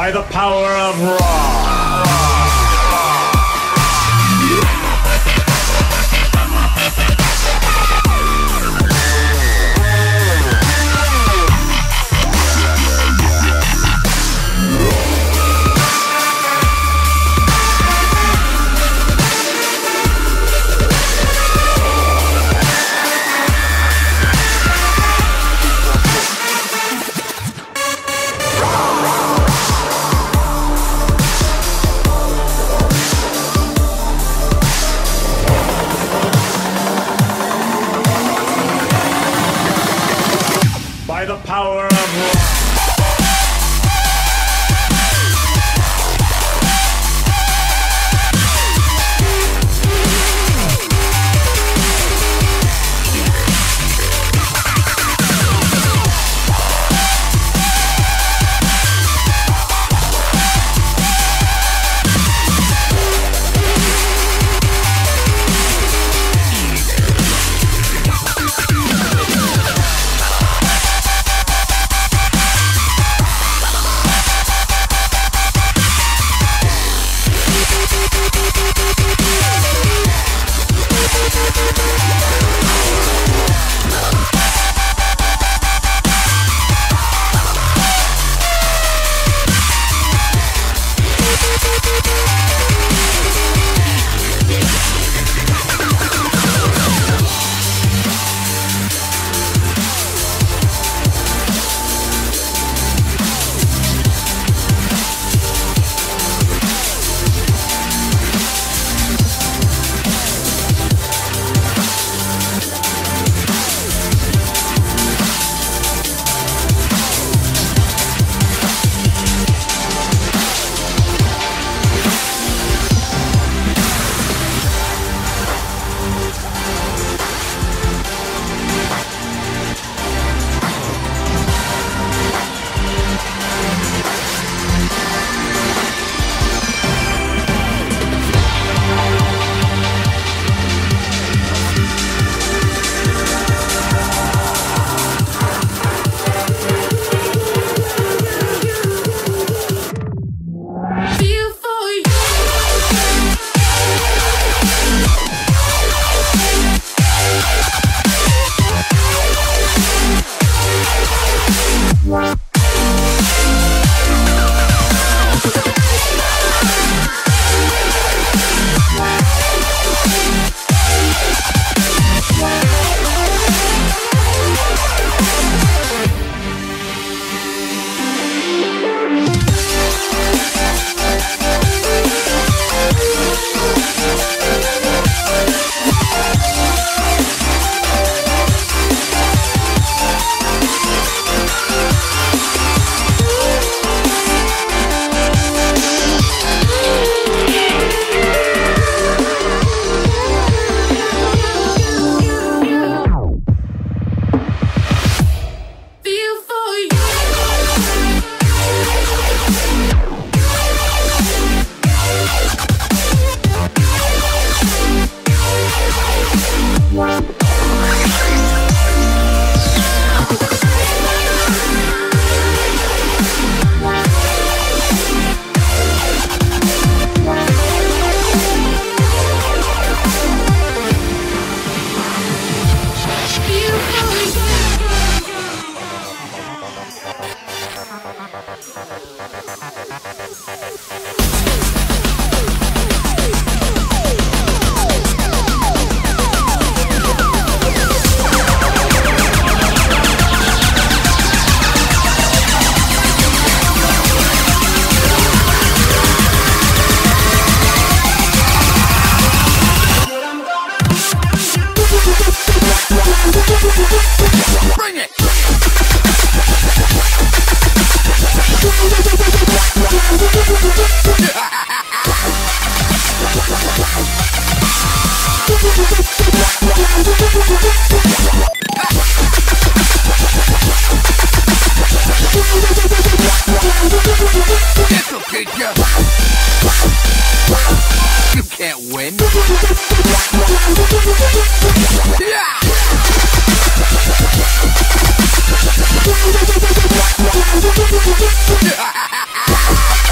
by the power of Raw. By the power of Raw. Yeah.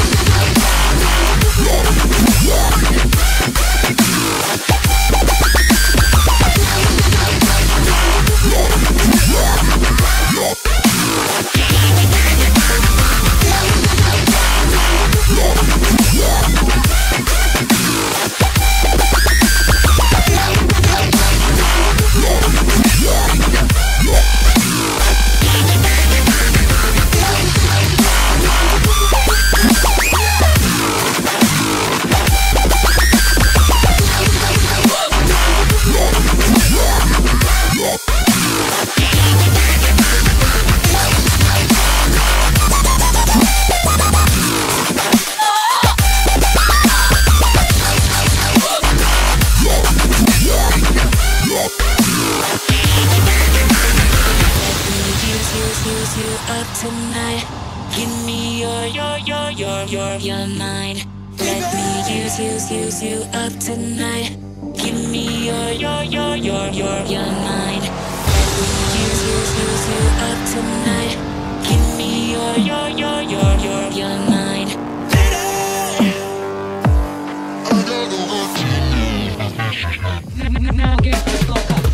You're mine. Let me use you up tonight. Give me you're mine. Let me use you up tonight. Give me you're mine. Now get the fuck up.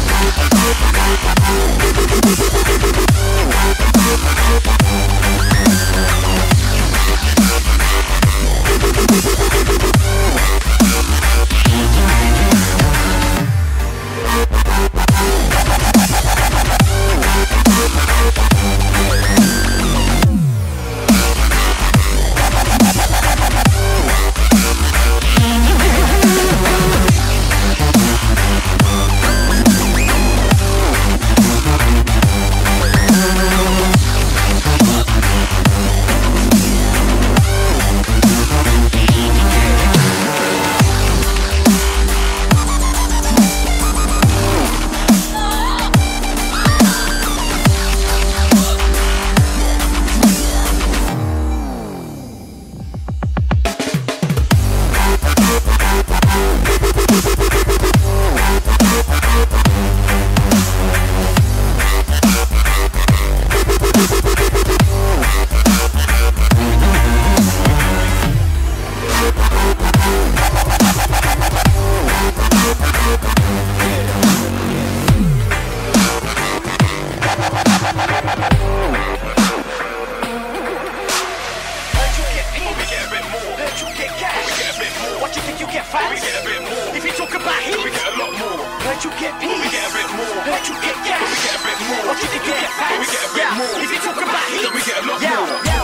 Let you get peace. We get a bit more. Let you get gas. We get a bit more. What you think you get fast? We get a bit more. If you talk about heat, we get a lot more.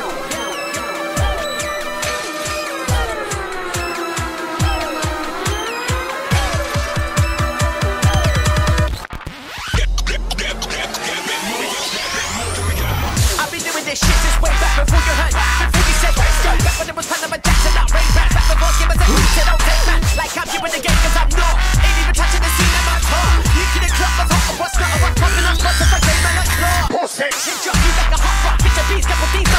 This shit is way back before you heard before you said let's go. Back when it was Panama Jackson, not Ray Ban. Back before Skimmers and Hoops said don't take that. Like I'm giving the game cause I'm not. Ain't even touching the scene at my top. You can the club of hot or what's not. I'm popping up spots if I take my lunch floor. Hit drop you like a hot rock. Bitch a beast, couple things.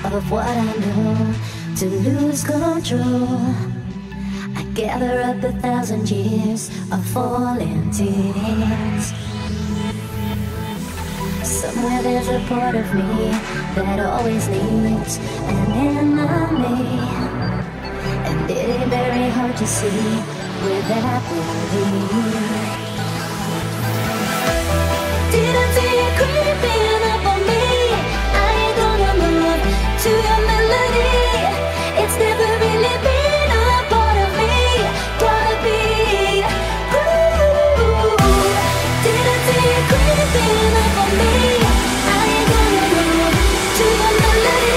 of what I know to lose control. I gather up 1,000 years of falling tears. Somewhere there's a part of me that always needs an enemy, and it ain't very hard to see where that will lead. Didn't see it creeping up on me. I ain't gonna move to your melody. It's never really been a part of me. Gotta be ooh. Didn't see it creeping up on me. I ain't gonna move to your melody.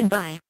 Standing by.